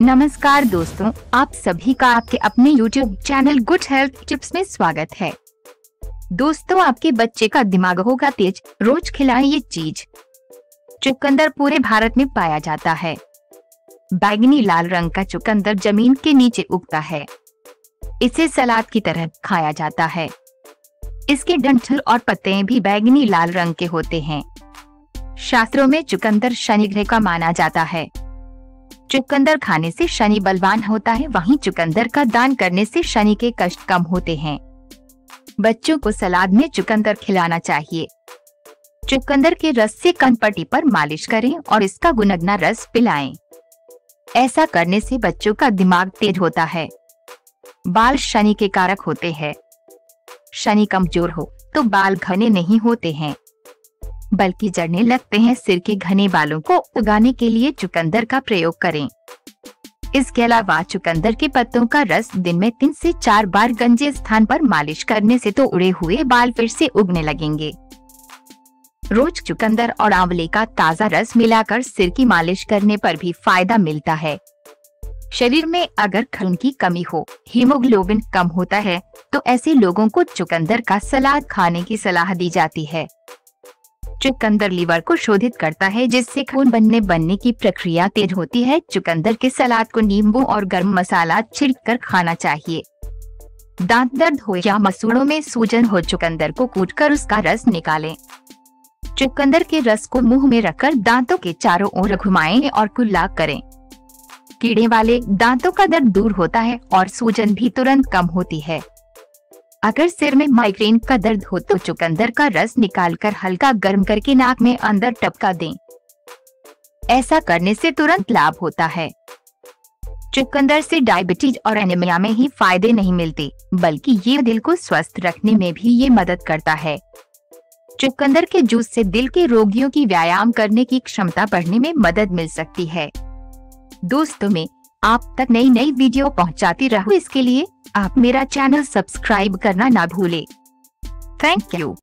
नमस्कार दोस्तों, आप सभी का आपके अपने YouTube channel good health tips में स्वागत है। दोस्तों, आपके बच्चे का दिमाग होगा तेज, रोज खिलाएं ये चीज। चुकंदर पूरे भारत में पाया जाता है। बैंगनी लाल रंग का चुकंदर जमीन के नीचे उगता है। इसे सलाद की तरह खाया जाता है। इसके डंठल और पत्ते भी बैंगनी लाल रंग के होते हैं। शास्त्रों में चुकंदर शनि ग्रह का माना जाता है। चुकंदर खाने से शनि बलवान होता है, वहीं चुकंदर का दान करने से शनि के कष्ट कम होते हैं। बच्चों को सलाद में चुकंदर खिलाना चाहिए। चुकंदर के रस से कनपट्टी पर मालिश करें और इसका गुनगुना रस पिलाएं। ऐसा करने से बच्चों का दिमाग तेज होता है। बाल शनि के कारक होते हैं। शनि कमजोर हो तो बाल घने नहीं होते हैं, बल्कि जड़ने लगते हैं। सिर के घने बालों को उगाने के लिए चुकंदर का प्रयोग करें। इसके अलावा चुकंदर के पत्तों का रस दिन में 3 से 4 बार गंजे स्थान पर मालिश करने से तो उड़े हुए बाल फिर से उगने लगेंगे। रोज चुकंदर और आंवले का ताजा रस मिलाकर सिर की मालिश करने पर भी फायदा मिलता है। शरीर में अगर खून की कमी हो, हीमोग्लोबिन कम होता है, तो ऐसे लोगों को चुकंदर का सलाद खाने की सलाह दी जाती है। चुकंदर लीवर को शोधित करता है, जिससे खून बनने की प्रक्रिया तेज होती है। चुकंदर के सलाद को नींबू और गर्म मसाला छिड़ककर खाना चाहिए। दांत दर्द हो या मसूड़ों में सूजन हो, चुकंदर को कूटकर उसका रस निकालें। चुकंदर के रस को मुंह में रखकर दांतों के चारों ओर घुमाएं और कुल्ला करें। कीड़े वाले दांतों का दर्द दूर होता है और सूजन भी तुरंत कम होती है। अगर सिर में माइग्रेन का दर्द हो तो चुकंदर का रस निकालकर हल्का गर्म करके नाक में अंदर टपका दें। ऐसा करने से तुरंत लाभ होता है। चुकंदर से डायबिटीज और एनीमिया में ही फायदे नहीं मिलते, बल्कि ये दिल को स्वस्थ रखने में भी ये मदद करता है। चुकंदर के जूस से दिल के रोगियों की व्यायाम करने की क्षमता बढ़ने में मदद मिल सकती है। दोस्तों, में आप तक नई वीडियो पहुंचाती रहूं, इसके लिए आप मेरा चैनल सब्सक्राइब करना ना भूलें। Thank you.